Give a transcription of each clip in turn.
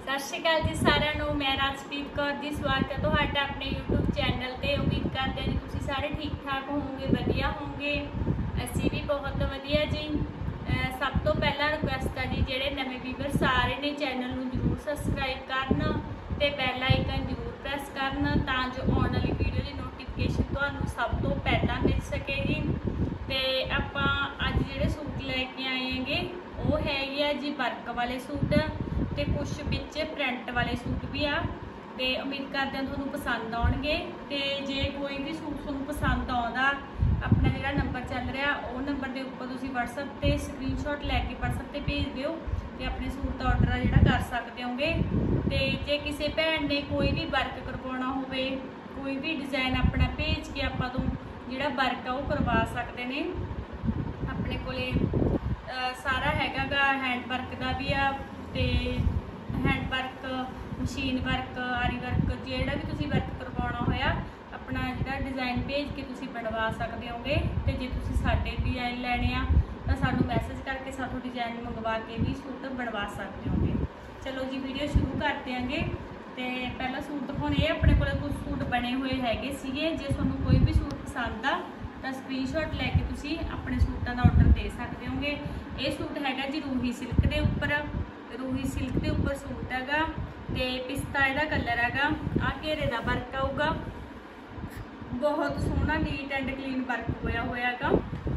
सत श्री अकाल जी सारिਆਂ ਨੂੰ। मैं राजप्रीत कौर जी स्वागत है ਤੁਹਾਡਾ अपने यूट्यूब चैनल ਤੇ। उम्मीद करते हैं ਤੁਸੀਂ ਸਾਰੇ ठीक ठाक होवोगे, वधिया होवोगे। ਅਸੀਂ भी बहुत वधिया जी। सब तो पहला रिक्वेस्ट है जी, ਜਿਹੜੇ नवे व्यूअर सारे ने चैनल ਨੂੰ जरूर सबसक्राइब करन ਤੇ बैल आइकन जरूर प्रेस करन ਤਾਂ जो आने वाली वीडियो की नोटिफिकेशन ਤੁਹਾਨੂੰ सब तो पहला मिल सकेगी। ਤੇ ਆਪਾਂ ਅੱਜ ਜਿਹੜੇ सूट लेके आए हैगे वो है जी वर्क वाले सूट ਤੇ कुछ ਵਿੱਚ ਪ੍ਰਿੰਟ वाले सूट भी आ। ਤੇ उम्मीद करते हैं ਤੁਹਾਨੂੰ पसंद ਆਉਣਗੇ। ਤੇ ਜੇ ਕੋਈ भी सूट ਤੁਹਾਨੂੰ पसंद ਆਉਂਦਾ, अपना ਜਿਹੜਾ नंबर चल रहा वो नंबर के उपर ਤੁਸੀਂ WhatsApp ਤੇ स्क्रीनशॉट लैके WhatsApp ਤੇ भेज ਦਿਓ ਤੇ अपने सूट का ऑर्डर आ ਜਿਹੜਾ कर सकते होगे। ਤੇ ਜੇ ਕਿਸੇ ਭੈਣ ਨੇ कोई भी वर्क करवाਉਣਾ ਹੋਵੇ, कोई भी डिज़ाइन अपना भेज के ਆਪਾਂ ਤੋਂ ਜਿਹੜਾ वर्क आ वो करवा सकते हैं। अपने कोले सारा हैगा गा, हैंड वर्क का भी आ ਤੇ हैंड वर्क, मशीन वर्क, आरी वर्क, ਜਿਹੜਾ भी ਤੁਸੀਂ वर्क करवाਉਣਾ ਹੋਇਆ अपना ਜਿਹੜਾ डिज़ाइन भेज के ਤੁਸੀਂ बनवा सकते होगे। ਤੇ ਜੇ ਤੁਸੀਂ ਸਾਡੇ डिज़ाइन ਲੈਣੇ ਆ ਤਾਂ ਸਾਨੂੰ मैसेज करके साथों डिज़ाइन मंगवा के भी सूट बनवा सकते होगे। चलो जी वीडियो शुरू करते हैं। तो पहला सूट दिखाने अपने को कुछ सूट बने हुए हैगे सीगे। जे तुहानूं कोई भी सूट पसंद आ तो स्क्रीनशॉट लैके तुसी अपने सूटां दा ऑर्डर दे सकते होगे। ये सूट हैगा जी रूही सिल्क के उपर, रूही सिल्क के उपर सूट हैगा ते पिस्ता इहदा कलर हैगा। आ घेरे दा वर्क आऊगा, बहुत सोहना नीट एंड क्लीन वर्क होया होया हैगा।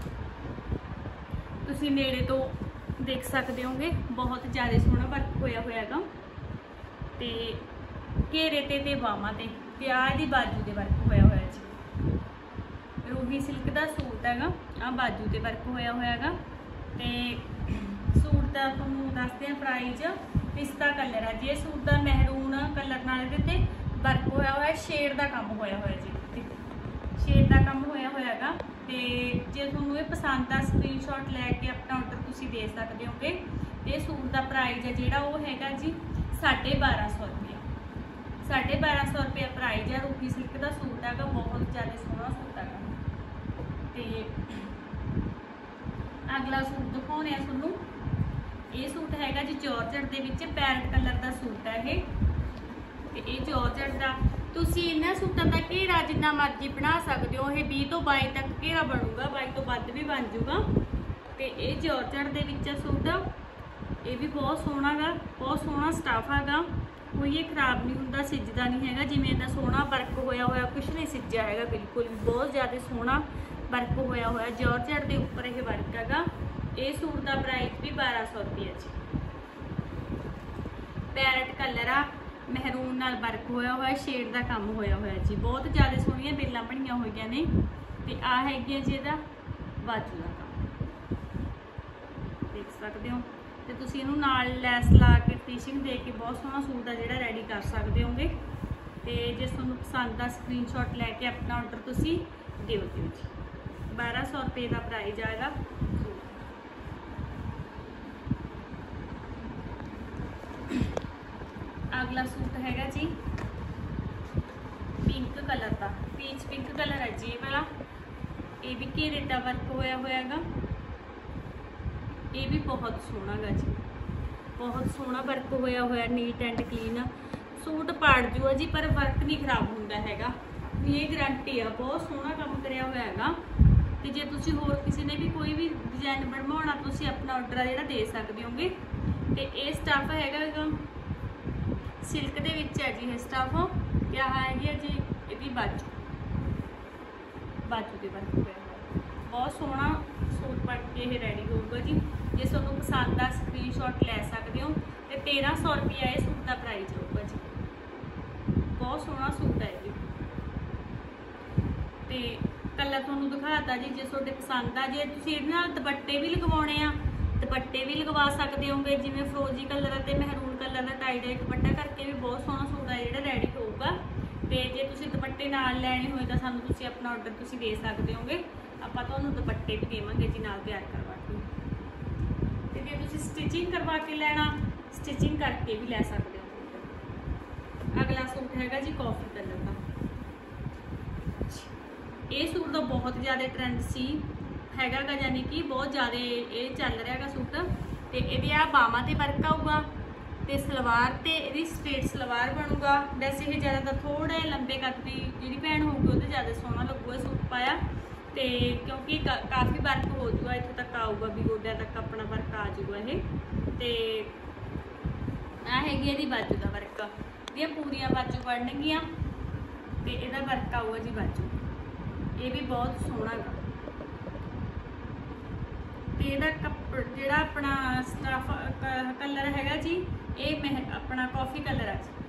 तुसी नेड़े तो देख सकते होगे, बहुत ज़्यादा सोहना वर्क होया होया हैगा। ते घेरे ते बावां ते आ इहदी बाजू ते वर्क होया होया जी। रूही सिल्क का सूट हैगा, आ बाजू ते वर्क होया होया हैगा। ते सूट का तुहानूं दसदे हैं प्राइज। पिस्ता कलर है जी सूट का, महरून कलर नाल इहदे वर्क होया होया, शेड का काम होया होया जी, शेड का काम होया होया हैगा। ते जे तुहानूं ये पसंद आ स्क्रीनशॉट लैके अपना ऑर्डर तुसीं दे सकदे होगे। ते सूट का प्राइज है जिहड़ा वो हैगा जी 1250 रुपये, 1250 रुपये प्राइज है। रूही सिल्क का सूट हैगा, बहुत ज़्यादा सोहना सूट हैगा। ते अगला सूट दिखाने तुहानूं, ये सूट हैगा जी जॉर्जेट दे विच पैरट कलर का सूट है ये। ते ये जॉर्जेट का तुसी इन्हां सूटां दा घेरा जिन्ना मर्जी बना सकते हो। ये 20 तो 22 तक घेरा बनूगा, 22 तो वध भी बन जूगा। ते ये जॉर्जेट दे विच सूट, ये भी बहुत सोहना गा, बहुत सोहना स्टफ हैगा। कोई ये खराब नहीं हुंदा, सिजदा नहीं हैगा। जिवें इन्ना सोहना वर्क होया होया कुछ नहीं सिज्जा हैगा, बिल्कुल भी बहुत ज़्यादा सोहना वर्क होया होया जॉर्जेट के उपर यह वर्क हैगा। ये सूट का प्राइस भी 1200 रुपये जी। पैरट कलर आ, महरून नाल वर्क होया होया, शेड का काम होया होया जी। बहुत ज़्यादा सोहनियां बेलां बनियां होईयां ने। ते आ हैगी जी इहदा बाजू का काम, देख सकते हो। तो तुसीं इहनूं नाल लैस ला के फिनिशिंग दे के बहुत सोहना सूट आ जिहड़ा रेडी कर सकते होगे। तो जे तुहानूं पसंद आ स्क्रीनशॉट लैके अपना ऑर्डर तुसीं दिओ जी। 1200 रुपये का प्राइज आएगा। अगला सूट हैगा जी पिंक कलर का, पीच पिंक कलर है जी वाला। ये भी घेरे का वर्क होया होयागा। ये भी बहुत सोहना गा जी, बहुत सोहना वर्क होया होया, नीट एंड क्लीन। सूट पाड़ जूगा जी पर वर्क नहीं खराब होंदा हैगा, ये गारंटी आ। बहुत सोहना काम करया होया हैगा। तो जे तुसी होर किसी ने भी कोई भी डिजाइन बनवाना तुसी अपना ऑर्डर आ जिहड़ा दे सकदे होगे। तो ये स्टफ हैगा सिल्क दे विच है जी, ये स्टफ। क्या है जी इहदी बाजू, बाजू के वर्क होया बहुत सोहना सूट बन के ये रेडी होगा जी। जे तुहानूं पसंद आ स्क्रीनशॉट लै सकते हो। तो 1300 रुपया ये सूट का प्राइस होगा जी। बहुत सोहना सूट है जी। तो कलर तुहानूं दिखाता जी, जे तुहाडे पसंद आ। जे तुसीं इहदे नाल दुपट्टे भी लगवाउणे आ, दुपट्टे भी लगवा सकते होगे। जिवें फिरोजी कलर ते महरून कलर का टाई डाई दुपट्टा करके भी बहुत सोहना सूट है जिहड़ा रेडी होगा। तो जे तुसीं दुपट्टे नाल लैणे होए तां सानूं तुसीं अपना ऑर्डर तुसीं दे सकते होगे। आपां तुहानूं दुपट्टे भी देवांगे जी नाल तैयार करवा के। ते जे तुसीं स्टिचिंग करवा के लैणा, स्टिचिंग करके भी लै सकते हो। अगला सूट हैगा जी कॉफी कलर का। ये सूट तो बहुत ज़्यादा ट्रेंड सी हैगा गा, यानी कि बहुत ज़्यादा ये चल रहा है सूट। तो ये बावां ते वर्क आऊगा, ਤੇ ਸਲਵਾਰ ਤੇ ਇਹਦੀ ਸਟ੍ਰੇਟ ਸਲਵਾਰ ਬਣੂਗਾ। ਵੈਸੇ ਇਹ ਜ਼ਿਆਦਾਤਰ ਥੋੜਾ ਲੰਬੇ ਕੱਦ ਦੀ ਜਿਹੜੀ ਭੈਣ ਹੋਊਗੀ ਉਹਦੇ ਜ਼ਿਆਦਾ ਸੋਹਣਾ ਲੱਗੂਗਾ ਸੂਟ ਪਾਇਆ। ਤੇ ਕਿਉਂਕਿ ਕਾਫੀ ਵਰਕ ਹੋ ਜੂਗਾ, ਇੱਥੇ ਤੱਕ ਆਊਗਾ ਵੀ ਗੋਡਿਆਂ ਤੱਕ ਆਪਣਾ ਵਰਕ ਆ ਜੂਗਾ ਇਹ। ਤੇ ਆ ਹੈਗੀ ਇਹਦੀ ਬਾਜੂ ਦਾ ਵਰਕ, ਇਹਦੀਆਂ ਪੂਰੀਆਂ ਬਾਜੂ ਬਣਨਗੀਆਂ ਤੇ ਇਹਦਾ ਵਰਕ ਆਊਗਾ ਜੀ ਬਾਜੂ। ਇਹ ਵੀ ਬਹੁਤ ਸੋਹਣਾ ਗਾ। ਤੇ ਇਹਦਾ ਜਿਹੜਾ ਆਪਣਾ ਸਟਫ ਕਲਰ ਹੈਗਾ ਜੀ, ਇਹ ਆਪਣਾ ਕਾਫੀ ਕਲਰ ਆ ਜੀ,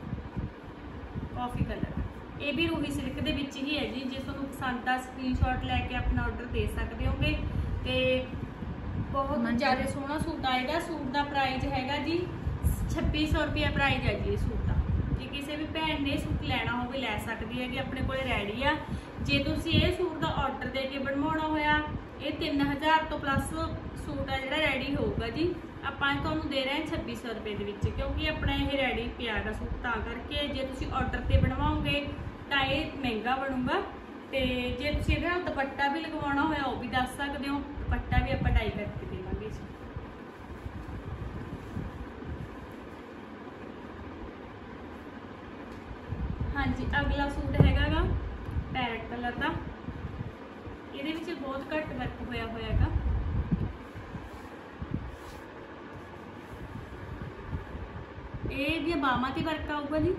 ਕਾਫੀ ਕਲਰ। ਇਹ ਵੀ ਰੂਹੀ ਸਿਲਕ ਦੇ ਵਿੱਚ ਹੀ ਹੈ ਜੀ। ਜੇ ਤੁਹਾਨੂੰ ਪਸੰਦ ਆ ਸਕਰੀਨਸ਼ਾਟ ਲੈ ਕੇ ਆਪਣਾ ਆਰਡਰ ਦੇ ਸਕਦੇ ਹੋਗੇ। ਤੇ ਬਹੁਤ ਜ਼ਿਆਦਾ ਸੋਹਣਾ ਸੂਟ ਆਏਗਾ। ਸੂਟ ਦਾ ਪ੍ਰਾਈਸ ਹੈਗਾ ਜੀ 2600 ਰੁਪਇਆ ਪ੍ਰਾਈਸ ਹੈ ਜੀ ਇਹ ਸੂਟ ਦਾ। ਜੇ ਕਿਸੇ ਵੀ ਭੈਣ ਨੇ ਸੂਟ ਲੈਣਾ ਹੋਵੇ ਲੈ ਸਕਦੀ ਹੈ ਜੀ, ਆਪਣੇ ਕੋਲੇ ਰੈਡੀ ਆ। ਜੇ ਤੁਸੀਂ ਇਹ ਸੂਟ ਦਾ ਆਰਡਰ ਦੇ ਕੇ ਬਣਵਾਉਣਾ ਹੋਇਆ, ਇਹ 3000 ਤੋਂ ਪਲੱਸ ਸੂਟ ਆ ਜਿਹੜਾ ਰੈਡੀ ਹੋਊਗਾ ਜੀ। ਆਪਾਂ ਤੁਹਾਨੂੰ ਦੇ ਰਹੇ ਹਾਂ 2600 ਰੁਪਏ ਦੇ ਵਿੱਚ, ਕਿਉਂਕਿ ਆਪਣਾ ਇਹ ਰੈਡੀ ਪਿਆ ਗਾ ਸੂਟ, ਤਾਂ ਕਰਕੇ ਜੇ ਤੁਸੀਂ ਆਰਡਰ ਤੇ ਬਣਵਾਓਗੇ ਤਾਂ ਇਹ ਮਹਿੰਗਾ ਬਣੂਗਾ। ਤੇ ਜੇ ਤੁਸੀਂ ਇਹਦੇ ਨਾਲ ਦੁਪੱਟਾ ਵੀ ਲਗਵਾਉਣਾ ਹੋਇਆ ਉਹ ਵੀ ਦੱਸ ਸਕਦੇ ਹੋ, ਦੁਪੱਟਾ ਵੀ ਆਪਾਂ ਡਾਈ ਕਰਕੇ ਦੇਵਾਂਗੇ ਜੀ। ਹਾਂਜੀ, ਅਗਲਾ ਸੂਟ ਹੈਗਾ ਗਾ ਪੈਰਟ ਕਲਰ ਦਾ। ਇਹਦੇ ਵਿੱਚ ਬਹੁਤ ਘੱਟ ਵਰਕ ਹੋਇਆ ਹੈਗਾ। ਇਹ ਦੀਆਂ ਬਾਹਾਂ ਤੇ ਵਰਕ ਆਊਗਾ ਜੀ।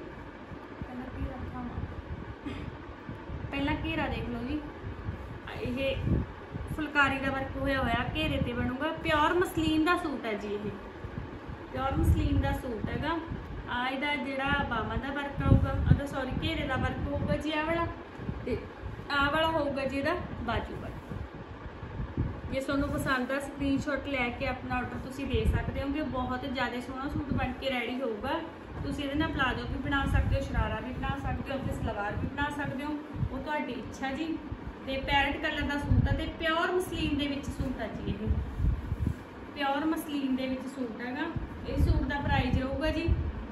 ਪਹਿਲਾਂ ਘੇਰਾ ਦੇਖ ਲਓ ਜੀ, ਇਹ ਫੁਲਕਾਰੀ ਦਾ ਵਰਕ ਹੋਇਆ ਘੇਰੇ ਤੇ ਬਣੂਗਾ। ਪਿਓਰ ਮਸਲੀਨ ਦਾ ਸੂਟ ਹੈ ਜੀ, ਇਹ ਪਿਓਰ ਮਸਲੀਨ ਦਾ ਸੂਟ ਹੈਗਾ। ਆ ਇਹਦਾ ਜਿਹੜਾ ਬਾਹਾਂ ਦਾ ਵਰਕ ਆਊਗਾ, ਉਹਦਾ ਸੌਰੀ ਘੇਰੇ ਦਾ ਵਰਕ ਹੋਊਗਾ ਜੀ ਆਹ ਵਾਲਾ, ਤੇ ਆਹ ਵਾਲਾ ਹੋਊਗਾ ਜੀ ਇਹਦਾ ਬਾਜੂ ਵਰਕ। ਜੇ ਤੁਹਾਨੂੰ ਪਸੰਦ ਆ ਸਕਰੀਨਸ਼ਾਟ ਲੈ ਕੇ ਆਪਣਾ ਆਰਡਰ ਤੁਸੀਂ ਦੇ ਸਕਦੇ ਹੋਗੇ। ਬਹੁਤ ਜ਼ਿਆਦਾ ਸੋਹਣਾ ਸੂਟ ਬਣ ਕੇ ਰੈਡੀ ਹੋਊਗਾ। ਤੁਸੀਂ ਇਹਦੇ ਨਾਲ ਪਲਾਜੋ ਵੀ ਬਣਾ ਸਕਦੇ ਹੋ, ਸ਼ਰਾਰਾ ਵੀ ਬਣਾ ਸਕਦੇ ਹੋ, ਤੇ ਸਲਵਾਰ ਵੀ ਬਣਾ ਸਕਦੇ ਹੋ, ਉਹ ਤੁਹਾਡੀ ਇੱਛਾ ਜੀ। ਤੇ ਪੈਰਟ ਕਲਰ ਦਾ ਸੂਟ ਹੈ ਤੇ ਪਿਓਰ ਮਸਲੀਨ ਦੇ ਵਿੱਚ ਸੂਟ ਹੈ ਜੀ। ਇਹ ਪਿਓਰ ਮਸਲੀਨ ਦੇ ਵਿੱਚ ਸੂਟ ਹੈਗਾ। ਇਹ ਸੂਟ ਦਾ ਪ੍ਰਾਈਸ ਰਹੂਗਾ ਜੀ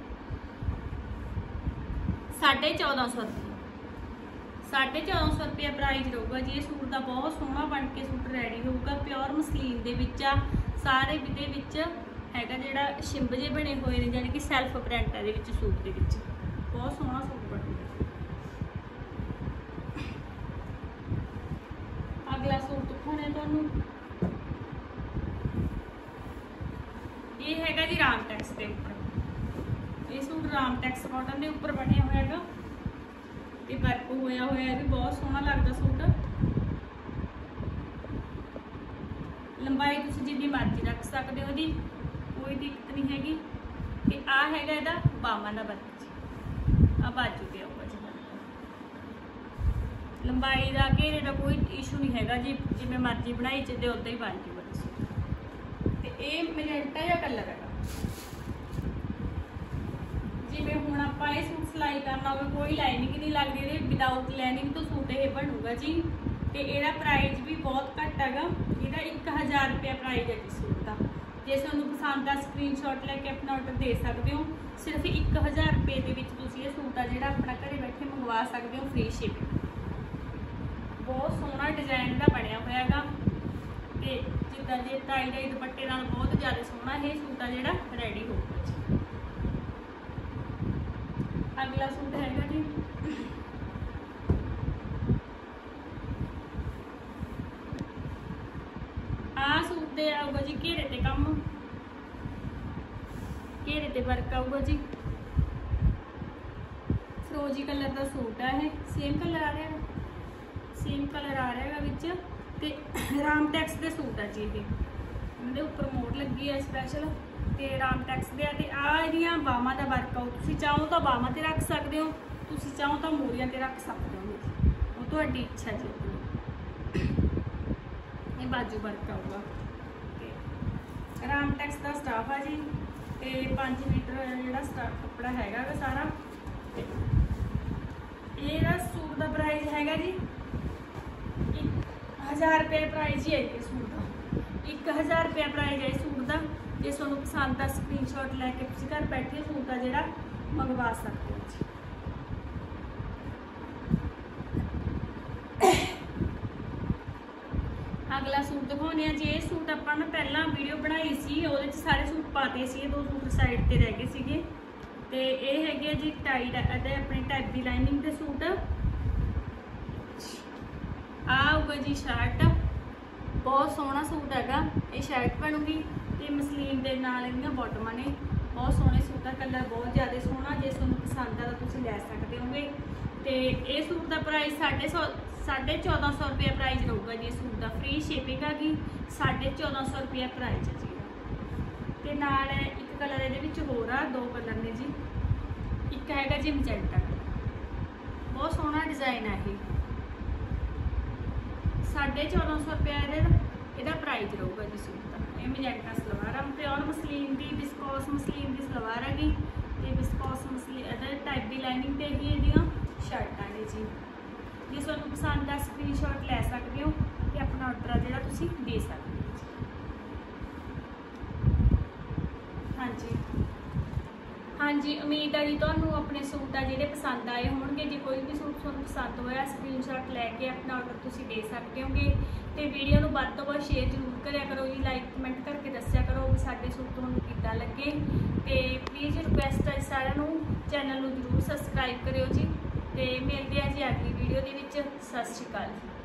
1450 ਰੁਪਏ। 1450 ਰੁਪਏ ਪ੍ਰਾਈਸ ਰਹੂਗਾ ਜੀ। ਇਹ ਸੂਟ ਦਾ ਬਹੁਤ ਸੋਹਣਾ ਬਣ ਕੇ ਸੂਟ ਰੈਡੀ ਹੋਊਗਾ। ਪਿਓਰ ਮਸਲੀਨ ਦੇ ਵਿੱਚ ਆ। ਸਾਰੇ ਦੇ ਵਿੱਚ ਹੈਗਾ ਜਿਹੜਾ ਸ਼ਿੰਬ ਜੇ ਬਣੇ ਹੋਏ ਨੇ, ਜਾਨੀ ਕਿ ਸੈਲਫ ਪ੍ਰਿੰਟ ਹੈ ਦੇ ਵਿੱਚ ਸੂਟ ਦੇ ਵਿੱਚ। ਬਹੁਤ ਸੋਹਣਾ ਸੂਟ ਬਣੂਗਾ। ਅਗਲਾ ਸੂਟ ਦਿਖਾਉਣਾ ਤੁਹਾਨੂੰ, ਇਹ ਹੈਗਾ ਜੀ ਰਾਮਟੈਕਸ ਦੇ ਉੱਪਰ। ਇਹ ਸੂਟ ਰਾਮਟੈਕਸ ਕਾਟਨ ਦੇ ਉੱਪਰ ਬਣਿਆ ਹੋਇਆ ਹੈਗਾ ਤੇ ਵਰਕ ਹੋਇਆ ਵੀ ਬਹੁਤ ਸੋਹਣਾ ਲੱਗਦਾ ਸੂਟ। ਲੰਬਾਈ ਤੁਸੀਂ ਜਿੰਨੀ ਮਰਜ਼ੀ ਰੱਖ ਸਕਦੇ ਹੋ ਜੀ, ਕੋਈ ਦਿੱਕਤ ਨਹੀਂ ਹੈਗੀ। ਤੇ ਆ ਹੈਗਾ ਇਹਦਾ ਬਾਹਾਂ ਦਾ ਵਰਕ ਜੀ, ਆ ਬਾਜੂ ਤੇ ਆਊਗਾ ਜੀ। ਲੰਬਾਈ ਦਾ ਘੇਰੇ ਦਾ ਕੋਈ ਇਸ਼ੂ ਨਹੀਂ ਹੈਗਾ ਜੀ, ਜਿਵੇਂ ਮਰਜ਼ੀ ਬਣਾਈ ਚੱਲਦੇ ਉਦਾਂ ਹੀ ਬਣ ਜੂਗਾ ਤੁਸੀਂ। ਤੇ ਇਹ ਮੈਜੈਂਟਾ ਜਿਹਾ ਕਲਰ ਹੈਗਾ। ਜਿਵੇਂ ਹੁਣ ਆਪਾਂ ਇਹ ਸੂਟ ਸਿਲਾਈ ਕਰਨਾ ਹੋਵੇ, ਕੋਈ ਲਾਈਨਿੰਗ ਨਹੀਂ ਲੱਗਦੀ ਇਹਦੇ, ਵਿਦਾਊਟ ਲਾਈਨਿੰਗ ਤੋਂ ਸੂਟ ਇਹ ਬਣੂਗਾ ਜੀ। ਤੇ ਇਹਦਾ ਪ੍ਰਾਈਸ ਵੀ ਬਹੁਤ ਘੱਟ ਹੈਗਾ। ਇਹਦਾ 1000 ਰੁਪਇਆ ਪ੍ਰਾਈਸ ਹੈ ਜੀ ਸੂਟ ਦਾ। ਜੇ ਤੁਹਾਨੂੰ ਪਸੰਦ ਆ ਸਕਰੀਨਸ਼ਾਟ ਲੈ ਕੇ ਆਪਣਾ ਆਰਡਰ ਦੇ ਸਕਦੇ ਹੋ। ਸਿਰਫ 1000 ਰੁਪਏ ਦੇ ਵਿੱਚ ਤੁਸੀਂ ਇਹ ਸੂਟ ਆ ਜਿਹੜਾ ਆਪਣਾ ਘਰੇ ਬੈਠੇ ਮੰਗਵਾ ਸਕਦੇ ਹੋ, ਫ੍ਰੀ ਸ਼ਿਪਿੰਗ। ਬਹੁਤ ਸੋਹਣਾ ਡਿਜ਼ਾਈਨ ਦਾ ਬਣਿਆ ਹੋਇਆ ਹੈਗਾ। ਤੇ ਜਿੱਦਾਂ ਜੇ ਟਾਈ ਡਾਈ ਦੁਪੱਟੇ ਨਾਲ ਬਹੁਤ ਜ਼ਿਆਦਾ ਸੋਹਣਾ ਇਹ ਸੂਟ ਆ ਜਿਹੜਾ ਰੈਡੀ ਹੋਊਗਾ ਜੀ। ਅਗਲਾ ਸੂਟ ਹੈਗਾ ਜੀ ਆਹ ਸੂਟ ਤੇ ਆਊਗਾ ਜੀ ਘੇਰੇ ਤੇ ਕੰਮ, ਘੇਰੇ ਤੇ ਵਰਕ ਆਊਗਾ ਜੀ। ਫਰੋਜੀ ਕਲਰ ਦਾ ਸੂਟ ਹੈ, ਇਹ ਸੇਮ ਕਲਰ ਆ ਰਿਹਾ, ਸੇਮ ਕਲਰ ਆ ਰਿਹਾ ਹੈਗਾ ਵਿੱਚ। ਤੇ ਰਾਮਟੈਕਸ ਦੇ ਸੂਟ ਹੈ ਜੀ। ਇਹਦੇ ਉੱਪਰ ਮੋੜ ਲੱਗੀ ਹੈ ਸਪੈਸ਼ਲ, ਤੇ ਰਾਮਟੈਕਸ ਦੇ ਆ। ਤੇ ਆ ਇਹਦੀਆਂ ਬਾਹਾਂ ਦਾ ਵਰਕ ਆਊ, ਤੁਸੀਂ ਚਾਹੋ ਤਾਂ ਬਾਹਾਂ ਤੇ ਰੱਖ ਸਕਦੇ ਹੋ, ਤੁਸੀਂ ਚਾਹੋ ਤਾਂ ਮੋਰੀਆਂ ਤੇ ਰੱਖ ਸਕਦੇ ਹੋ, ਉਹ ਤੁਹਾਡੀ ਇੱਛਾ ਜੀ। ਇਹ ਬਾਜੂ ਵਰਕ ਆਊਗਾ। ਤੇ ਰਾਮਟੈਕਸ ਦਾ ਸਟਾਫ ਆ ਜੀ, ਤੇ 5 ਮੀਟਰ ਜਿਹੜਾ ਸਟਾਫ ਕੱਪੜਾ ਹੈਗਾ ਗਾ ਸਾਰਾ। ਤੇ ਇਹਦਾ ਸੂਟ ਦਾ ਪ੍ਰਾਈਸ ਹੈਗਾ ਜੀ 1000 ਰੁਪਏ ਪ੍ਰਾਈਸ ਹੀ ਹੈ ਇਹ ਸੂਟ ਦਾ। 1000 ਰੁਪਏ ਪ੍ਰਾਈਸ ਹੈ ਇਸ ਸੂਟ ਦਾ। ਜੇ ਤੁਹਾਨੂੰ ਪਸੰਦ ਆ ਸਕਰੀਨਸ਼ਾਟ ਲੈ ਕੇ ਤੁਸੀਂ ਘਰ ਬੈਠੇ ਸੂਟ ਆ ਜਿਹੜਾ ਮੰਗਵਾ ਸਕਦੇ ਹੋ ਜੀ। ਅਗਲਾ ਸੂਟ ਦਿਖਾਉਂਦੇ ਆ ਜੀ। ਇਹ ਸੂਟ ਆਪਾਂ ਨਾ ਪਹਿਲਾਂ ਪਹਿਲਾਂ ਵੀਡੀਓ ਬਣਾਈ ਸੀ, ਉਹਦੇ 'ਚ ਸਾਰੇ ਸੂਟ ਪਾਤੇ ਸੀ, 2 ਸੂਟ ਸਾਈਡ ਤੇ ਰਹਿ ਗਏ ਸੀਗੇ। ਤੇ ਇਹ ਹੈਗੇ ਜੀ ਟਾਈਡ ਅਤੇ ਆਪਣੇ ਟਾਈਪ ਦੀ ਲਾਈਨਿੰਗ ਦੇ ਸੂਟ। ਆਊਗਾ ਜੀ ਸ਼ਰਟ, ਬਹੁਤ ਸੋਹਣਾ ਸੂਟ ਹੈਗਾ। ਇਹ ਸ਼ਰਟ ਬਣੂਗੀ ਤੇ ਮਸਲੀਨ ਦੇ ਨਾਲ ਇਹਦੀਆਂ ਬਾਟਮਾਂ ਨੇ। ਬਹੁਤ ਸੋਹਣੇ ਸੂਟ ਦਾ ਕਲਰ ਬਹੁਤ ਜ਼ਿਆਦਾ ਸੋਹਣਾ। ਜੇ ਤੁਹਾਨੂੰ ਪਸੰਦ ਆ ਤਾਂ ਤੁਸੀਂ ਲੈ ਸਕਦੇ ਹੋਗੇ। ਤੇ ਇਹ ਸੂਟ ਦਾ ਪ੍ਰਾਈਸ 1450 ਰੁਪਏ ਪ੍ਰਾਈਸ ਰਹੂਗਾ ਜੀ। ਸੂਟ ਦਾ ਫ੍ਰੀ ਸ਼ਿਪਿੰਗ ਆ ਗਈ। 1450 ਰੁਪਏ ਪ੍ਰਾਈਸ ਹੈ ਜੀ। ਤੇ ਨਾਲ ਇੱਕ ਕਲਰ ਇਹਦੇ ਵਿੱਚ ਹੋਰ ਆ, 2 ਕਲਰ ਨੇ ਜੀ। ਇੱਕ ਹੈਗਾ ਜੀ ਮੈਜੈਂਟਾ, ਬਹੁਤ ਸੋਹਣਾ ਡਿਜ਼ਾਈਨ ਆ ਇਹ। 1450 ਰੁਪਏ ਇਹਦਾ ਪ੍ਰਾਈਸ ਰਹੂਗਾ ਜੀ ਸੂਟ ਦਾ। ਇਹ ਮੈਜੈਂਟਾ ਸਲਵਾਰ ਆ, ਪਿਓਰ ਮਸਲੀਨ ਦੀ, ਵਿਸਕੋਸ ਮਸਲੀਨ ਦੀ ਸਲਵਾਰ ਹੈਗੀ। ਤੇ ਵਿਸਕੋਸ ਮਸਲੀਨ ਇਹਦਾ ਟਾਈਪ ਦੀ ਲਾਈਨਿੰਗ ਤੇ ਹੀ ਇਹਦੀਆਂ ਸ਼ਰਟਾਂ ਨੇ ਜੀ। ਜੇ ਤੁਹਾਨੂੰ ਪਸੰਦ ਆ ਸਕਰੀਨਸ਼ਾਟ ਲੈ ਸਕਦੇ ਹੋ ਤੇ ਆਪਣਾ ਆਰਡਰ ਆ ਜਿਹੜਾ ਤੁਸੀਂ ਦੇ ਸਕਦੇ ਹੋ ਜੀ। ਹਾਂਜੀ, ਉਮੀਦ ਹੈ ਜੀ ਤੁਹਾਨੂੰ ਆਪਣੇ ਸੂਟ ਆ ਜਿਹੜੇ ਪਸੰਦ ਆਏ ਹੋਣਗੇ। ਜੇ ਕੋਈ ਵੀ ਸੂਟ ਤੁਹਾਨੂੰ ਪਸੰਦ ਹੋਇਆ ਸਕਰੀਨਸ਼ਾਟ ਲੈ ਕੇ ਆਪਣਾ ਆਰਡਰ ਤੁਸੀਂ ਦੇ ਸਕਦੇ ਹੋਗੇ। ਤੇ ਵੀਡੀਓ ਨੂੰ ਵੱਧ ਤੋਂ ਵੱਧ ਸ਼ੇਅਰ ਜ਼ਰੂਰ ਕਰਿਆ ਕਰੋ ਜੀ। ਲਾਈਕ ਕਮੈਂਟ ਕਰਕੇ ਦੱਸਿਆ ਕਰੋ ਵੀ ਸਾਡੇ ਸੂਟ ਤੁਹਾਨੂੰ ਕਿੱਦਾਂ ਲੱਗੇ। ਤੇ ਪਲੀਜ਼ ਰਿਕੁਐਸਟ ਹੈ ਸਾਰਿਆਂ ਨੂੰ, ਚੈਨਲ ਨੂੰ ਜ਼ਰੂਰ ਸਬਸਕ੍ਰਾਈਬ ਕਰਿਓ ਜੀ। ਤੇ ਮਿਲਦੇ ਆ ਜੀ ਅਗਲੀ ਵੀਡੀਓ ਦੇ ਵਿੱਚ। ਸਤਿ ਸ਼੍ਰੀ ਅਕਾਲ ਜੀ।